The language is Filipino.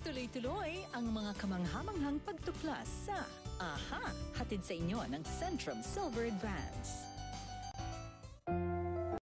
Tuloy-tuloy ang mga kamanghamanghang pagtuklas sa AHA! Hatid sa inyo ng Centrum Silver Advance.